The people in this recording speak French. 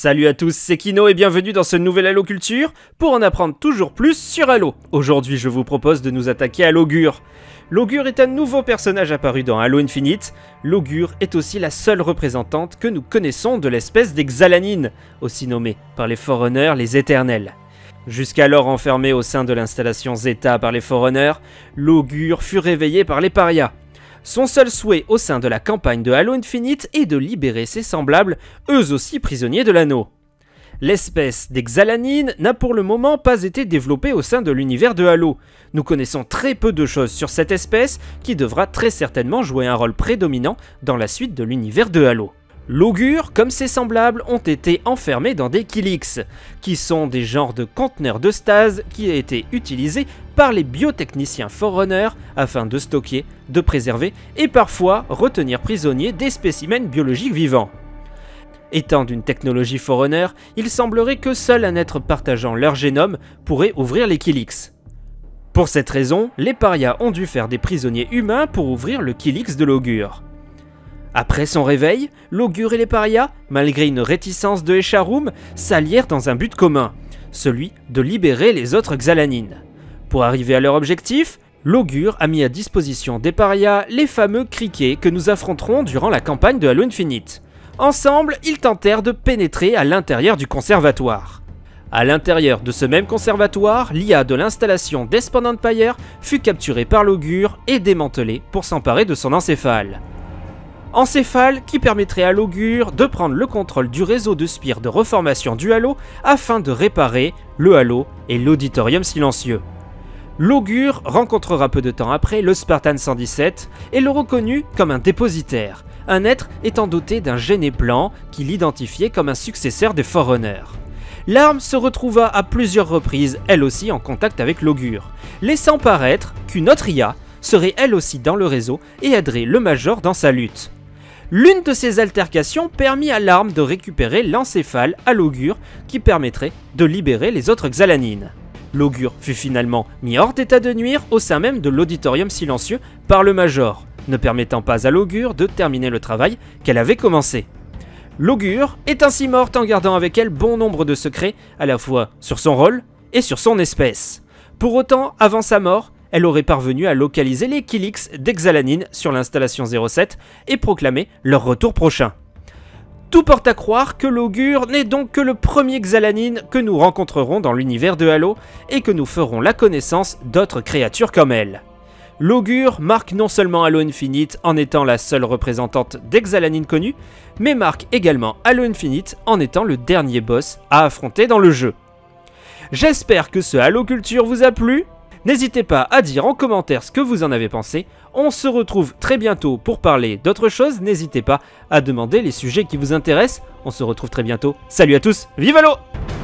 Salut à tous, c'est Kino et bienvenue dans ce nouvel Halo Culture pour en apprendre toujours plus sur Halo. Aujourd'hui, je vous propose de nous attaquer à l'Augure. L'Augure est un nouveau personnage apparu dans Halo Infinite. L'Augure est aussi la seule représentante que nous connaissons de l'espèce des Xalanines, aussi nommée par les Forerunners les Éternels. Jusqu'alors enfermée au sein de l'installation Zeta par les Forerunners, l'Augure fut réveillée par les Parias. Son seul souhait au sein de la campagne de Halo Infinite est de libérer ses semblables, eux aussi prisonniers de l'anneau. L'espèce des Xalanines n'a pour le moment pas été développée au sein de l'univers de Halo. Nous connaissons très peu de choses sur cette espèce qui devra très certainement jouer un rôle prédominant dans la suite de l'univers de Halo. L'Augure, comme ses semblables, ont été enfermés dans des Kilix, qui sont des genres de conteneurs de stase qui ont été utilisés par les biotechniciens Forerunners afin de stocker, de préserver et parfois retenir prisonniers des spécimens biologiques vivants. Étant d'une technologie Forerunner, il semblerait que seul un être partageant leur génome pourrait ouvrir les Kilix. Pour cette raison, les Parias ont dû faire des prisonniers humains pour ouvrir le Kilix de l'Augure. Après son réveil, l'Augure et les Parias, malgré une réticence de Escharum, s'allièrent dans un but commun, celui de libérer les autres Xalanines. Pour arriver à leur objectif, l'Augure a mis à disposition des Parias les fameux criquets que nous affronterons durant la campagne de Halo Infinite. Ensemble, ils tentèrent de pénétrer à l'intérieur du conservatoire. À l'intérieur de ce même conservatoire, l'IA de l'installation d'Espan Empire fut capturée par l'Augure et démantelée pour s'emparer de son encéphale. Encéphale qui permettrait à l'Augure de prendre le contrôle du réseau de spires de reformation du Halo afin de réparer le Halo et l'Auditorium Silencieux. L'Augure rencontrera peu de temps après le Spartan 117 et le reconnut comme un dépositaire, un être étant doté d'un gène plan qui l'identifiait comme un successeur des Forerunners. L'arme se retrouva à plusieurs reprises elle aussi en contact avec l'Augure, laissant paraître qu'une autre IA serait elle aussi dans le réseau et aiderait le Major dans sa lutte. L'une de ces altercations permit à l'arme de récupérer l'encéphale à l'Augure qui permettrait de libérer les autres Xalanines. L'Augure fut finalement mis hors d'état de nuire au sein même de l'Auditorium Silencieux par le Major, ne permettant pas à l'Augure de terminer le travail qu'elle avait commencé. L'Augure est ainsi morte en gardant avec elle bon nombre de secrets à la fois sur son rôle et sur son espèce. Pour autant, avant sa mort, elle aurait parvenu à localiser les Kilix des Xalanines sur l'installation 07 et proclamer leur retour prochain. Tout porte à croire que l'Augure n'est donc que le premier Xalanine que nous rencontrerons dans l'univers de Halo et que nous ferons la connaissance d'autres créatures comme elle. L'Augure marque non seulement Halo Infinite en étant la seule représentante des Xalanines connues, mais marque également Halo Infinite en étant le dernier boss à affronter dans le jeu. J'espère que ce Halo Culture vous a plu. N'hésitez pas à dire en commentaire ce que vous en avez pensé. On se retrouve très bientôt pour parler d'autres choses. N'hésitez pas à demander les sujets qui vous intéressent. On se retrouve très bientôt. Salut à tous, vive Halo!